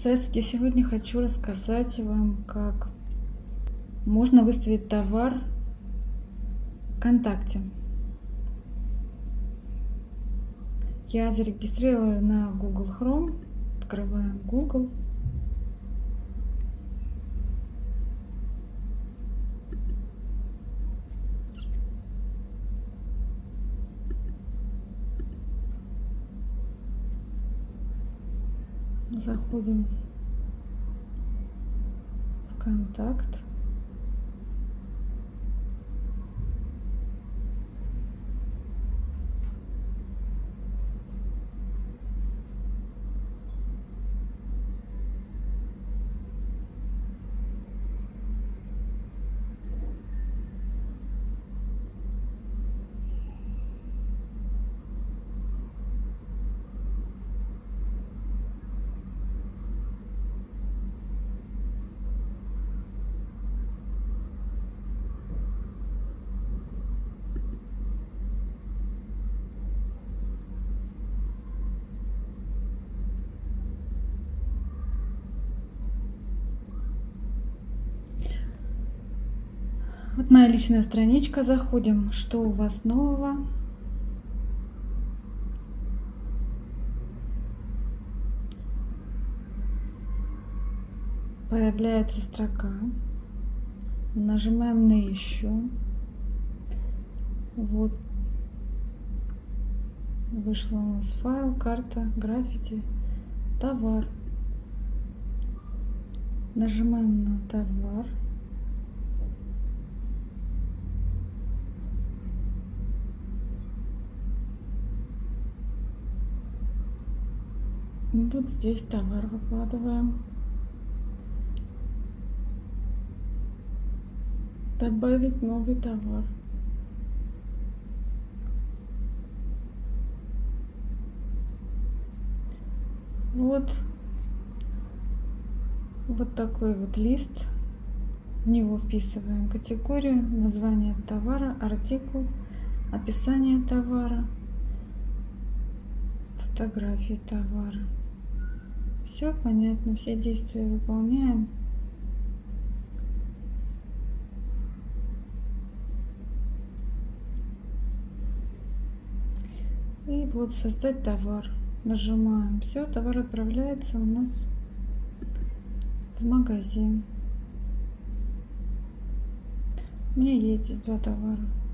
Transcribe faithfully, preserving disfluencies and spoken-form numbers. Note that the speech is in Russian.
Здравствуйте! Сегодня хочу рассказать вам, как можно выставить товар ВКонтакте. Я зарегистрирована на Google Chrome. Открываем Google. Заходим в контакт. Вот моя личная страничка. Заходим, что у вас нового. Появляется строка. Нажимаем на еще. Вот вышла у нас файл, карта, граффити, товар. Нажимаем на товар. И вот здесь товар выкладываем. Добавить новый товар. Вот, вот такой вот лист. В него вписываем категорию, название товара, артикул, описание товара, фотографии товара. Все понятно, все действия выполняем. И вот создать товар. Нажимаем. Все, товар отправляется у нас в магазин. У меня есть здесь два товара.